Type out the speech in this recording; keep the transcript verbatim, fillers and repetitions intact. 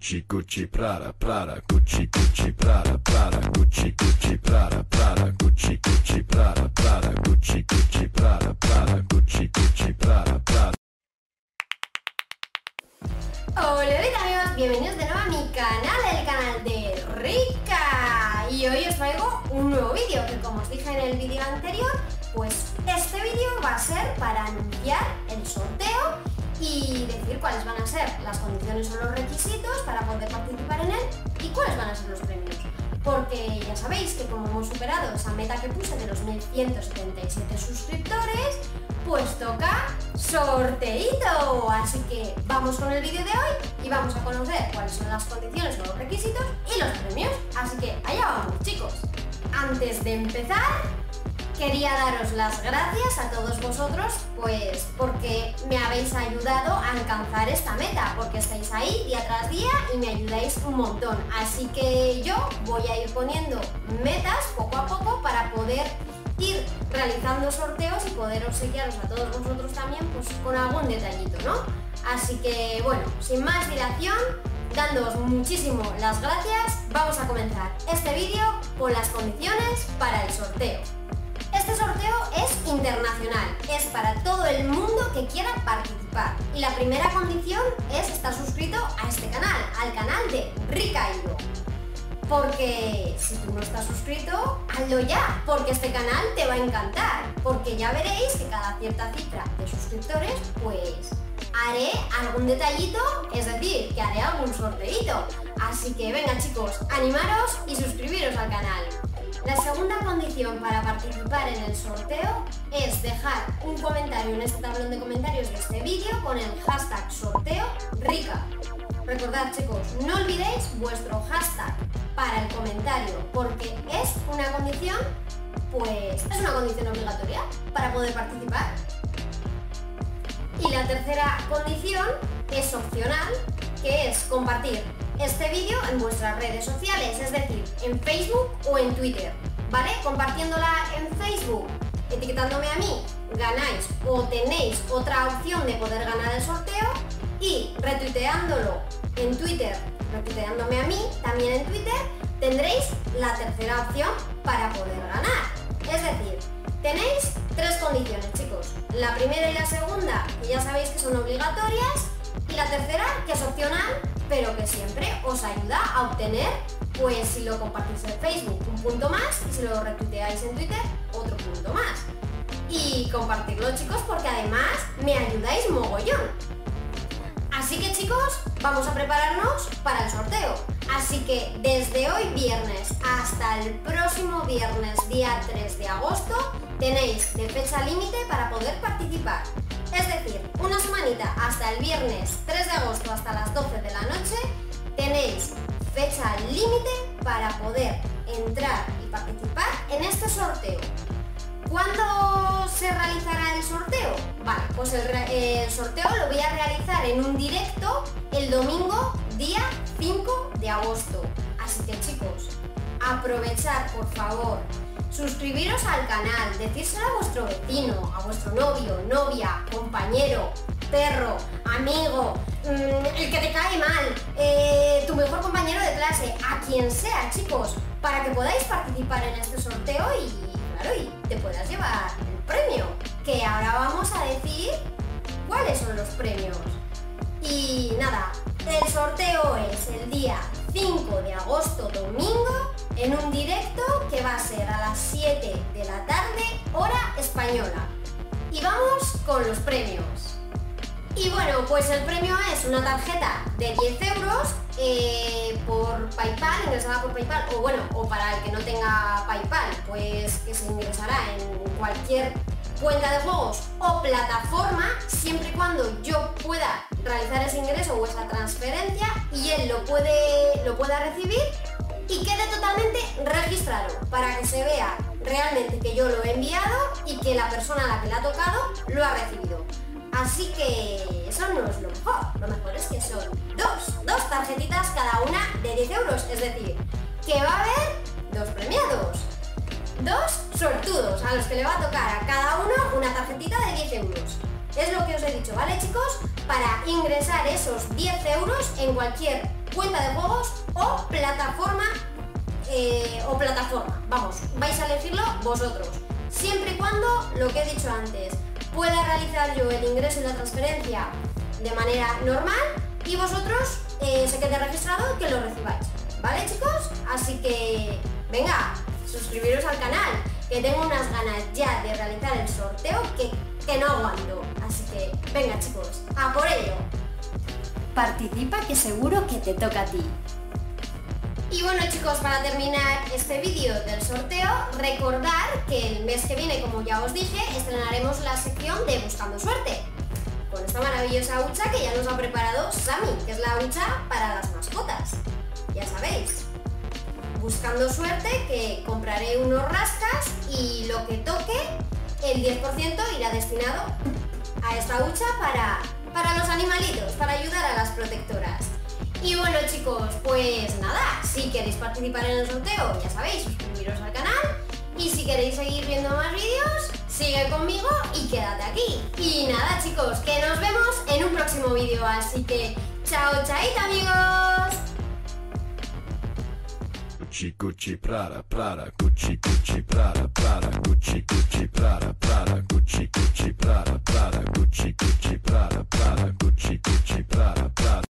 Gucci, Gucci, Prada, Prada, Gucci, Gucci, Prada, Prada, Gucci, Gucci, Prada, Prada, Gucci, Gucci, Prada, Prada, Gucci, Gucci, Prada, Prada, Gucci, Gucci, Prada, Prada. Hola, hola amigos, bienvenidos de nuevo a mi canal, el canal de Rika. Y hoy os traigo un nuevo vídeo que, como os dije en el vídeo anterior, pues este vídeo va a ser para anunciar el sorteo y decir cuáles van a ser las condiciones o los requisitos para poder participar en él y cuáles van a ser los premios. Porque ya sabéis que como hemos superado esa meta que puse de los mil ciento setenta y siete suscriptores, pues toca sorteíto. Así que vamos con el vídeo de hoy y vamos a conocer cuáles son las condiciones o los requisitos y los premios. Así que allá vamos, chicos. Antes de empezar, quería daros las gracias a todos vosotros, pues porque me habéis ayudado a alcanzar esta meta, porque estáis ahí día tras día y me ayudáis un montón. Así que yo voy a ir poniendo metas poco a poco para poder ir realizando sorteos y poder obsequiaros a todos vosotros también, pues con algún detallito, ¿no? Así que bueno, sin más dilación, dándoos muchísimo las gracias, vamos a comenzar este vídeo con las condiciones para el sorteo. Este sorteo es internacional, es para todo el mundo que quiera participar. Y la primera condición es estar suscrito a este canal, al canal de Rikairo. Porque si tú no estás suscrito, hazlo ya, porque este canal te va a encantar. Porque ya veréis que cada cierta cifra de suscriptores, pues haré algún detallito, es decir, que haré algún sorteito. Así que venga chicos, animaros y suscribiros al canal. La segunda condición para participar en el sorteo es dejar un comentario en este tablón de comentarios de este vídeo con el hashtag sorteo Rika. Recordad chicos, no olvidéis vuestro hashtag para el comentario porque es una condición, pues es una condición obligatoria para poder participar. Y la tercera condición es opcional, que es compartir este vídeo en vuestras redes sociales, es decir, en Facebook o en Twitter, ¿vale? Compartiéndola en Facebook, etiquetándome a mí, ganáis o tenéis otra opción de poder ganar el sorteo, y retuiteándolo en Twitter, retuiteándome a mí, también en Twitter, tendréis la tercera opción para poder ganar. Es decir, tenéis tres condiciones, chicos. La primera y la segunda, que ya sabéis que son obligatorias, y la tercera, que es opcional, pero que siempre os ayuda a obtener, pues si lo compartís en Facebook, un punto más, y si lo retuiteáis en Twitter, otro punto más. Y compartirlo chicos, porque además me ayudáis mogollón. Así que chicos, vamos a prepararnos para el sorteo. Así que desde hoy viernes hasta el próximo viernes, día tres de agosto, tenéis de fecha límite para poder participar. Es decir, una semanita hasta el viernes tres de agosto hasta las doce de la noche, tenéis fecha límite para poder entrar y participar en este sorteo. ¿Cuándo se realizará el sorteo? Vale, pues el, el sorteo lo voy a realizar en un directo el domingo día cinco de agosto. Así que chicos, aprovechad por favor, suscribiros al canal, decírselo a vuestro vecino, a vuestro novio, novia, compañero, perro, amigo, mmm, el que te cae mal, eh, tu mejor compañero de clase, a quien sea chicos, para que podáis participar en este sorteo y claro, y te puedas llevar el premio, que ahora vamos a decir cuáles son los premios. Y nada, el sorteo es el día cinco de agosto, domingo, en un directo que va a ser a las siete de la tarde, hora española. Y vamos con los premios. Y bueno, pues el premio es una tarjeta de diez euros eh, por PayPal, ingresada por PayPal, o bueno, o para el que no tenga PayPal, pues que se ingresará en cualquier cuenta de juegos o plataforma, siempre y cuando yo pueda realizar ese ingreso o esa transferencia y él lo puede, lo pueda recibir y quede totalmente registrado para que se vea realmente que yo lo he enviado y que la persona a la que le ha tocado lo ha recibido. Así que eso no es lo mejor, lo mejor es que son dos, dos tarjetitas cada una de diez euros, es decir, que va a haber dos premiados, dos sortudos a los que le va a tocar a cada uno una tarjetita de diez euros. Es lo que os he dicho, ¿vale chicos? Para ingresar esos diez euros en cualquier cuenta de juegos o plataforma eh, o plataforma. Vamos, vais a elegirlo vosotros. Siempre y cuando, lo que he dicho antes, pueda realizar yo el ingreso y la transferencia de manera normal y vosotros eh, se quede registrado que lo recibáis. ¿Vale, chicos? Así que, venga, suscribiros al canal, que tengo unas ganas ya de realizar el sorteo que, que no aguanto. Así que, venga, chicos, a por ello. Participa, que seguro que te toca a ti. Y bueno, chicos, para terminar este vídeo del sorteo, recordar que el mes que viene, como ya os dije, estrenaremos la sección de Buscando Suerte, con esta maravillosa hucha que ya nos ha preparado Sami, que es la hucha para las mascotas. Ya sabéis, Buscando Suerte, que compraré unos rascas y lo que toque, el diez por ciento irá destinado a esta hucha para, para los animalitos, para ayudar a las protectoras. Y bueno, chicos, pues nada, si queréis participar en el sorteo, ya sabéis, suscribiros al canal. Y si queréis seguir viendo más vídeos, sigue conmigo y quédate aquí. Y nada, chicos, que nos vemos en un próximo vídeo. Así que, chao, chaito, amigos. Cuchi cuchi prara prara cuchi cuchi prara prara cuchi cuchi prara prara cuchi cuchi prara prara cuchi cuchi prara prara cuchi cuchi prara prara